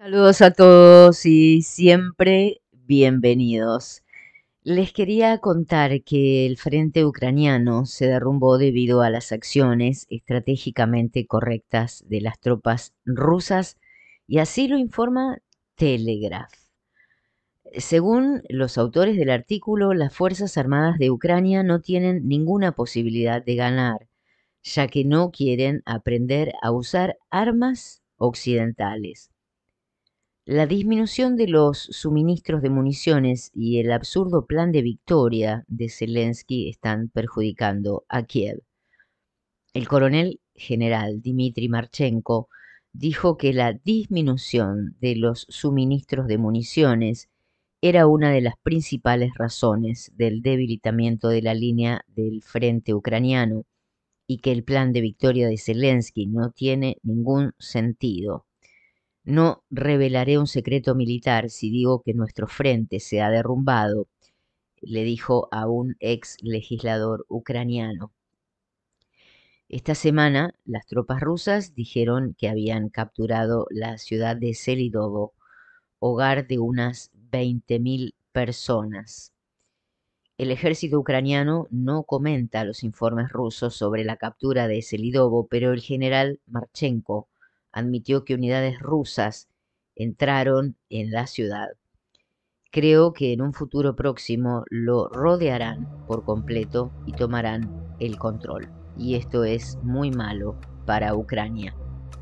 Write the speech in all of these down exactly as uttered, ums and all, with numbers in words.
Saludos a todos y siempre bienvenidos. Les quería contar que el frente ucraniano se derrumbó debido a las acciones estratégicamente correctas de las tropas rusas y así lo informa Telegraph. Según los autores del artículo, las Fuerzas Armadas de Ucrania no tienen ninguna posibilidad de ganar, ya que no quieren aprender a usar armas occidentales. La disminución de los suministros de municiones y el absurdo plan de victoria de Zelensky están perjudicando a Kiev. El coronel general Dmitry Marchenko dijo que la disminución de los suministros de municiones era una de las principales razones del debilitamiento de la línea del frente ucraniano y que el plan de victoria de Zelensky no tiene ningún sentido. No revelaré un secreto militar si digo que nuestro frente se ha derrumbado, le dijo a un ex legislador ucraniano. Esta semana, las tropas rusas dijeron que habían capturado la ciudad de Selidovo, hogar de unas veinte mil personas. El ejército ucraniano no comenta los informes rusos sobre la captura de Selidovo, pero el general Marchenko admitió que unidades rusas entraron en la ciudad. Creo que en un futuro próximo lo rodearán por completo y tomarán el control. Y esto es muy malo para Ucrania.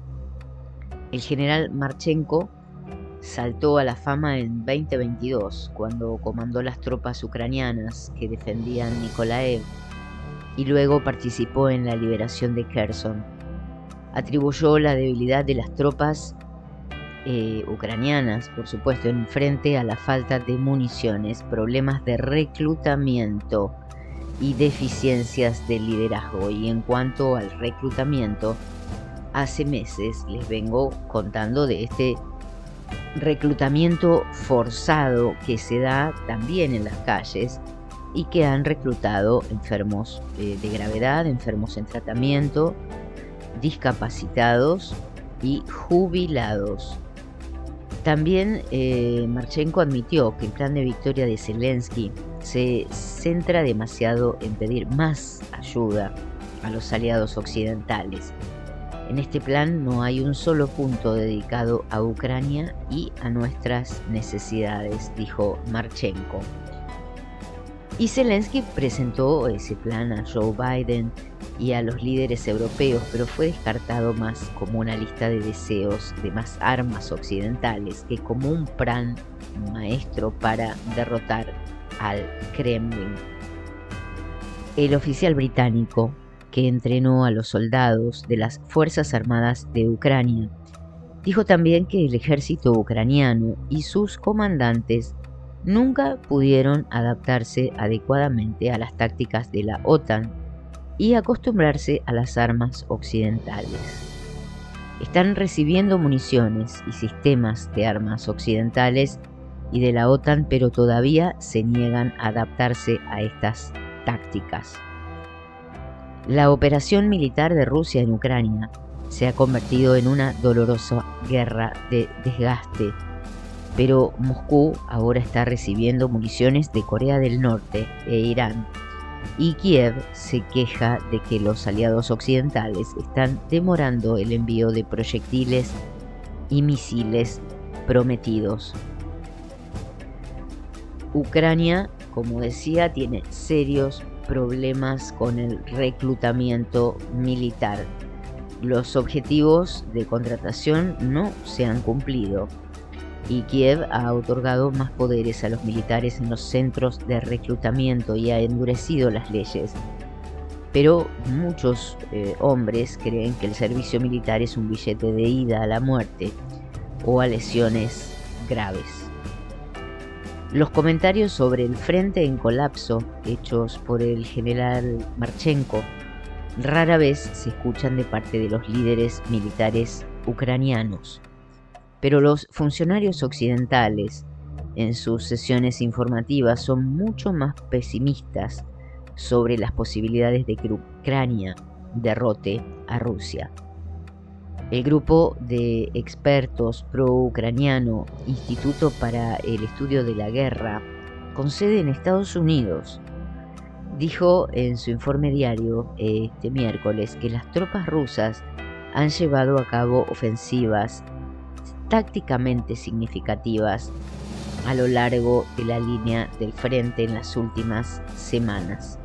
El general Marchenko saltó a la fama en veinte veintidós, cuando comandó las tropas ucranianas que defendían Nikolaev y luego participó en la liberación de Kherson. Atribuyó la debilidad de las tropas eh, ucranianas, por supuesto, en frente a la falta de municiones, problemas de reclutamiento y deficiencias de liderazgo. Y en cuanto al reclutamiento, hace meses les vengo contando de este reclutamiento forzado que se da también en las calles y que han reclutado enfermos eh, de gravedad, enfermos en tratamiento, discapacitados y jubilados. También eh, Marchenko admitió que el plan de victoria de Zelensky se centra demasiado en pedir más ayuda a los aliados occidentales. En este plan no hay un solo punto dedicado a Ucrania y a nuestras necesidades, dijo Marchenko. Y Zelensky presentó ese plan a Joe Biden y a los líderes europeos, pero fue descartado más como una lista de deseos de más armas occidentales que como un plan maestro para derrotar al Kremlin. El oficial británico que entrenó a los soldados de las Fuerzas Armadas de Ucrania dijo también que el ejército ucraniano y sus comandantes nunca pudieron adaptarse adecuadamente a las tácticas de la OTAN y acostumbrarse a las armas occidentales. Están recibiendo municiones y sistemas de armas occidentales y de la OTAN, pero todavía se niegan a adaptarse a estas tácticas. La operación militar de Rusia en Ucrania se ha convertido en una dolorosa guerra de desgaste, pero Moscú ahora está recibiendo municiones de Corea del Norte e Irán, y Kiev se queja de que los aliados occidentales están demorando el envío de proyectiles y misiles prometidos. Ucrania, como decía, tiene serios problemas con el reclutamiento militar. Los objetivos de contratación no se han cumplido y Kiev ha otorgado más poderes a los militares en los centros de reclutamiento y ha endurecido las leyes. Pero muchos eh, hombres creen que el servicio militar es un billete de ida a la muerte o a lesiones graves. Los comentarios sobre el frente en colapso hechos por el general Marchenko rara vez se escuchan de parte de los líderes militares ucranianos, pero los funcionarios occidentales en sus sesiones informativas son mucho más pesimistas sobre las posibilidades de que Ucrania derrote a Rusia. El grupo de expertos pro-ucraniano Instituto para el Estudio de la Guerra, con sede en Estados Unidos, dijo en su informe diario este miércoles que las tropas rusas han llevado a cabo ofensivas tácticamente significativas a lo largo de la línea del frente en las últimas semanas.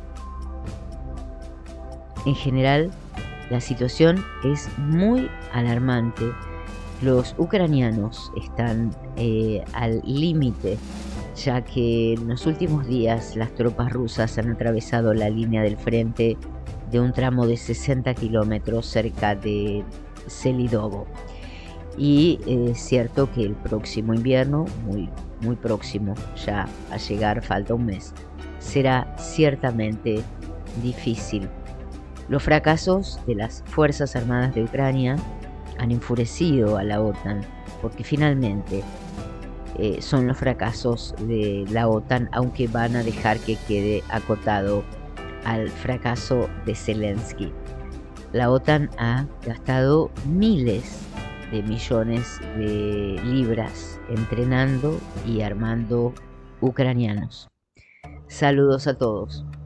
En general, la situación es muy alarmante. Los ucranianos están eh, al límite, ya que en los últimos días las tropas rusas han atravesado la línea del frente de un tramo de sesenta kilómetros cerca de Selidovo. Y eh, es cierto que el próximo invierno, muy, muy próximo ya a llegar, falta un mes, será ciertamente difícil. Los fracasos de las Fuerzas Armadas de Ucrania han enfurecido a la OTAN, porque finalmente eh, son los fracasos de la OTAN, aunque van a dejar que quede acotado al fracaso de Zelensky. La OTAN ha gastado miles de millones de libras entrenando y armando ucranianos. Saludos a todos.